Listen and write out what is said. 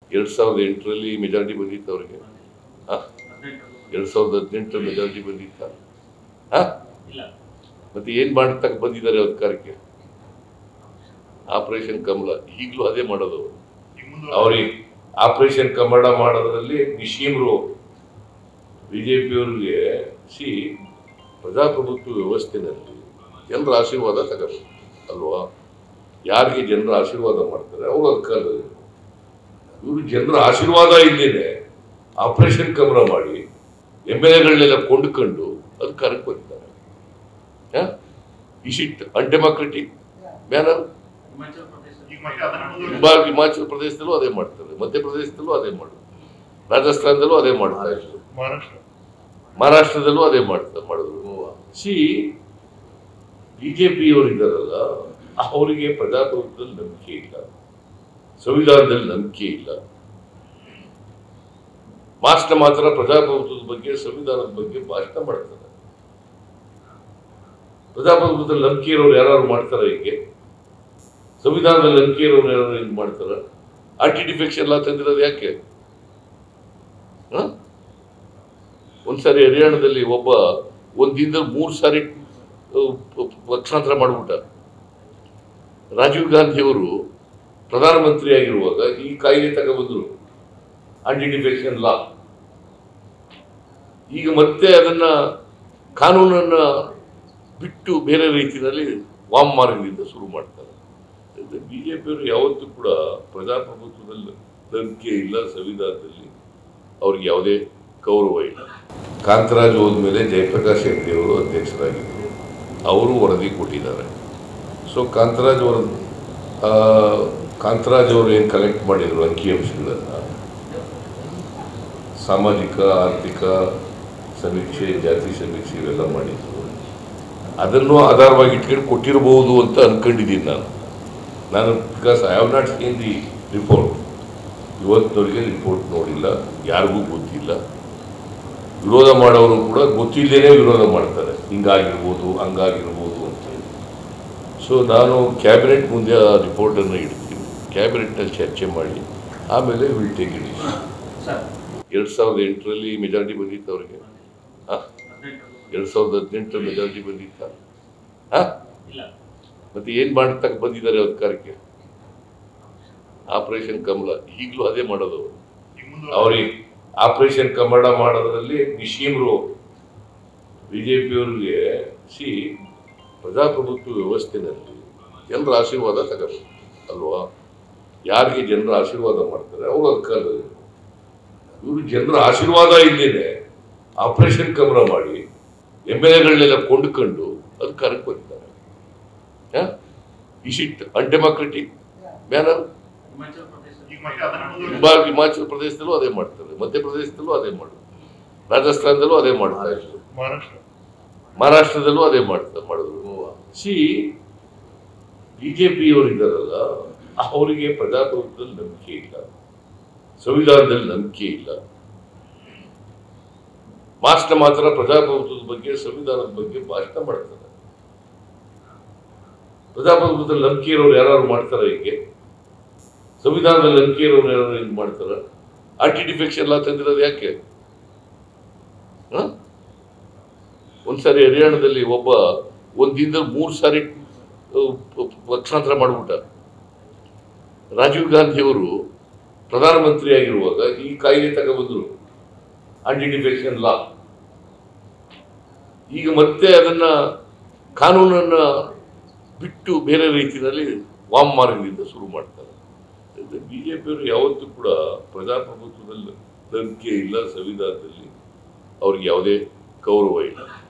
2008ರಲ್ಲಿ majority ಬಂದಿತ್ತು ಅವರಿಗೆ. 2018 majority ಬಂದಿತ್ತ? ಮತ್ತೆ ಏನ್ ಮಾಡ್ತಕ್ಕ ಬಂದಿದ್ದಾರೆ ಅಧಿಕಾರಕ್ಕೆ? ಆಪರೇಷನ್ ಕಮಲ ಈಗಲೂ ಅದೇ ಮಾಡೋದು. ಅವ್ರಿಗೆ ಆಪರೇಷನ್ ಕಮಲ ಮಾಡೋದ್ರಲ್ಲಿ ನಿಶೀಮ್ರು ಬಿಜೆಪಿಯವರಿಗೆ ಪ್ರಜಾಪ್ರಭುತ್ವ ವ್ಯವಸ್ಥೆನಲ್ಲಿ ಜನರ ಆಶೀರ್ವಾದ ತಗೋಬೇಕು ಅಲ್ವಾ? ಯಾರಿಗೆ ಜನರ ಆಶೀರ್ವಾದ ಮಾಡ್ತಾರೆ ಅವರು ಅಧಿಕಾರ. ಇವರು ಜನರ ಆಶೀರ್ವಾದ ಇಲ್ಲೇನೆ ಆಪರೇಷನ್ ಕಮಲ ಮಾಡಿ MLAಗಳನ್ನೆಲ್ಲ ಕೊಂಡುಕೊಂಡು ಅಧಿಕಾರಕ್ಕೆ ಬಂದಿದ್ದಾರೆ. Is it undemocratic manner? ಹಿಮಾಚಲ ಪ್ರದೇಶದಲ್ಲೂ ಅದೇ ಮಾಡ್ತಾರೆ, ಮಧ್ಯಪ್ರದೇಶದಲ್ಲೂ ಅದೇ ಮಾಡೋದು, ರಾಜಸ್ಥಾನದಲ್ಲೂ ಅದೇ ಮಾಡ್ತಾ ಇದ್ರು, ಮಹಾರಾಷ್ಟ್ರದಲ್ಲೂ ಅದೇ ಮಾಡಿದ್ರು. ಬಿಜೆಪಿಯವರು ಇದ್ದಾರಲ್ಲ, ಅವರಿಗೆ ಪ್ರಜಾಪ್ರಭುತ್ವದಲ್ಲಿ ನಂಬಿಕೆ ಇಲ್ಲ, ಸಂವಿಧಾನದಲ್ಲಿ ನಂಬಿಕೆ ಇಲ್ಲ. ಮಾತ್ರ ಪ್ರಜಾಪ್ರಭುತ್ವದ ಬಗ್ಗೆ, ಸಂವಿಧಾನದ ಬಗ್ಗೆ ಭಾಷಣ ಮಾಡ್ತಾರೆ. ಪ್ರಜಾಪ್ರಭುತ್ವದಲ್ಲಿ ನಂಬಿಕೆ ಇರೋರು ಯಾರು ಮಾಡ್ತಾರ? ಹೀಗೆ ಸಂವಿಧಾನದಲ್ಲಿ ನಂಬಿಕೆ ಇರೋರು ಯಾರು ಹಿಂಗೆ ಮಾಡ್ತಾರ? ಆರ್ಟಿಫಿಷಿಯಲ್ ಎಲ್ಲ ತಂದಿರೋದು ಯಾಕೆ? ಒಂದ್ಸಾರಿ ಹರಿಯಾಣದಲ್ಲಿ ಒಂದ್ ದಿನದಲ್ಲಿ 3 ಸಾರಿ ಪಕ್ಷಾಂತರ ಮಾಡ್ಬಿಟ್ಟ. ರಾಜೀವ್ ಗಾಂಧಿ ಅವರು ಪ್ರಧಾನಮಂತ್ರಿ ಆಗಿರುವಾಗ ಈ ಕಾಯ್ದೆ ತಗೊಬಂದ್ರು, ಆಂಟಿ-ಡಿಫೆಕ್ಷನ್ ಲಾ. ಈಗ ಮತ್ತೆ ಅದನ್ನ ಕಾನೂನನ್ನ ಬಿಟ್ಟು ಬೇರೆ ರೀತಿಯಲ್ಲಿ ವಾಮ್ ಮಾರ್ಗದಿಂದ ಶುರು ಮಾಡ್ತಾರೆ. ಬಿಜೆಪಿಯವರು ಯಾವತ್ತೂ ಕೂಡ ಪ್ರಜಾಪ್ರಭುತ್ವದಲ್ಲಿ ನಂಬಿಕೆ ಇಲ್ಲ, ಸಂವಿಧಾನದಲ್ಲಿ ಅವ್ರಿಗೆ ಯಾವುದೇ ಗೌರವ ಇಲ್ಲ. ಕಾಂತರಾಜ್ ಹೋದ್ಮೇಲೆ ಜಯಪ್ರಕಾಶ್ ಹೆಗ್ಡೆ ಅವರು ಅಧ್ಯಕ್ಷರಾಗಿದ್ದರು, ಅವರು ವರದಿ ಕೊಟ್ಟಿದ್ದಾರೆ. ಸೊ ಕಾಂತರಾಜ್ ಅವರು ಏನು ಕಲೆಕ್ಟ್ ಮಾಡಿದರು ಅಂಕಿಅಂಶಗಳನ್ನು, ಸಾಮಾಜಿಕ ಆರ್ಥಿಕ ಸಮೀಕ್ಷೆ, ಜಾತಿ ಸಮೀಕ್ಷೆ ಇವೆಲ್ಲ ಮಾಡಿದ್ರು, ಅದನ್ನು ಆಧಾರವಾಗಿ ಇಟ್ಕೊಂಡು ಕೊಟ್ಟಿರಬಹುದು ಅಂತ ಅನ್ಕೊಂಡಿದ್ದೀನಿ ನಾನು. Because I have not seen the report. ಇವತ್ತಿನವರೆಗೆ ರಿಪೋರ್ಟ್ ನೋಡಿಲ್ಲ, ಯಾರಿಗೂ ಗೊತ್ತಿಲ್ಲ. ವಿರೋಧ ಮಾಡೋರು ಕೂಡ ಗೊತ್ತಿಲ್ಲದೇ ವಿರೋಧ ಮಾಡ್ತಾರೆ, ಹಿಂಗಾಗಿರ್ಬೋದು ಹಂಗಾಗಿರ್ಬೋದು ಅಂತೇಳಿ. ಸೊ ನಾನು ಕ್ಯಾಬಿನೆಟ್ ಮುಂದೆ ಆ ರಿಪೋರ್ಟನ್ನು ಇಡ್ತೀನಿ, ಕ್ಯಾಬಿನೆಟ್ನಲ್ಲಿ ಚರ್ಚೆ ಮಾಡಿ ಆಮೇಲೆ ವಿಲ್ ಟೇಕ್ ಇಟ್. 2008ರಲ್ಲಿ ಮೆಜಾರಿಟಿ ಬಂದಿತ್ತು ಅವರಿಗೆ. 2018 ಮೆಜಾರಿಟಿ ಬಂದಿತ್ತ? ಮತ್ತೆ ಏನ್ ಮಾಡ್ತಕ್ಕ ಬಂದಿದ್ದಾರೆ ಅಧಿಕಾರಕ್ಕೆ? ಆಪರೇಷನ್ ಕಮಲ ಈಗಲೂ ಅದೇ ಮಾಡೋದು. ಅವ್ರಿಗೆ ಆಪರೇಷನ್ ಕಮಲ ಮಾಡೋದ್ರಲ್ಲಿ ನಿಶೀಮ್ರು ಬಿಜೆಪಿಯವರಿಗೆ ಪ್ರಜಾಪ್ರಭುತ್ವ ವ್ಯವಸ್ಥೆನಲ್ಲಿ ಜನರ ಆಶೀರ್ವಾದ ತಗೋಬೇಕು ಅಲ್ವಾ? ಯಾರಿಗೆ ಜನರ ಆಶೀರ್ವಾದ ಮಾಡ್ತಾರೆ ಅವರು ಅಧಿಕಾರ. ಇವರು ಜನರ ಆಶೀರ್ವಾದ ಇಲ್ಲೇನೆ ಆಪರೇಷನ್ ಕಮಲ ಮಾಡಿ MLAಗಳನ್ನೆಲ್ಲ ಕೊಂಡುಕೊಂಡು ಅಧಿಕಾರಕ್ಕೆ ಬಂದಿದ್ದಾರೆ. Is it undemocratic manner? ಹಿಮಾಚಲ ಪ್ರದೇಶದಲ್ಲೂ ಅದೇ ಮಾಡ್ತಾರೆ, ಮಧ್ಯಪ್ರದೇಶದಲ್ಲೂ ಅದೇ ಮಾಡೋದು, ರಾಜಸ್ಥಾನದಲ್ಲೂ ಅದೇ ಮಾಡ್ತಾ ಇದ್ರು, ಮಹಾರಾಷ್ಟ್ರದಲ್ಲೂ ಅದೇ ಮಾಡಿದ್ರು. ಬಿಜೆಪಿಯವರು ಇದ್ದಾರಲ್ಲ, ಅವರಿಗೆ ಪ್ರಜಾಪ್ರಭುತ್ವದಲ್ಲಿ ನಂಬಿಕೆ ಇಲ್ಲ, ಸಂವಿಧಾನದಲ್ಲಿ ನಂಬಿಕೆ ಇಲ್ಲ. ಮಾತ್ರ ಪ್ರಜಾಪ್ರಭುತ್ವದ ಬಗ್ಗೆ, ಸಂವಿಧಾನದ ಬಗ್ಗೆ ಭಾಷಣ ಮಾಡ್ತಾರೆ. ಪ್ರಜಾಪ್ರಭುತ್ವದಲ್ಲಿ ನಂಬಿಕೆ ಇರೋರು ಯಾರು ಮಾಡ್ತಾರ? ಹೀಗೆ ಸಂವಿಧಾನದಲ್ಲಿ ನಂಬಿಕೆ ಇರೋರು ಯಾರು ಹಿಂಗೆ ಮಾಡ್ತಾರ? ಆರ್ಟಿಫಿಷಿಯಲ್ ಎಲ್ಲ ತಂದಿರೋದು ಯಾಕೆ? ಒಂದ್ಸಾರಿ ಹರಿಯಾಣದಲ್ಲಿ ಒಂದ್ ದಿನದಲ್ಲಿ 3 ಸಾರಿ ಪಕ್ಷಾಂತರ ಮಾಡ್ಬಿಟ್ಟ. ರಾಜೀವ್ ಗಾಂಧಿ ಅವರು ಪ್ರಧಾನಮಂತ್ರಿ ಆಗಿರುವಾಗ ಈ ಕಾಯ್ದೆ ತಗೊಬಂದ್ರು, ಆಂಟಿ-ಡಿಫೆಕ್ಷನ್ ಲಾ. ಈಗ ಮತ್ತೆ ಅದನ್ನ ಕಾನೂನನ್ನ ಬಿಟ್ಟು ಬೇರೆ ರೀತಿಯಲ್ಲಿ ವಾಮ್ ಮಾರ್ಗದಿಂದ ಶುರು ಮಾಡ್ತಾರೆ. ಬಿಜೆಪಿಯವರು ಯಾವತ್ತೂ ಕೂಡ ಪ್ರಜಾಪ್ರಭುತ್ವದಲ್ಲಿ ನಂಬಿಕೆ ಇಲ್ಲ, ಸಂವಿಧಾನದಲ್ಲಿ ಅವ್ರಿಗೆ ಯಾವುದೇ ಗೌರವ ಇಲ್ಲ.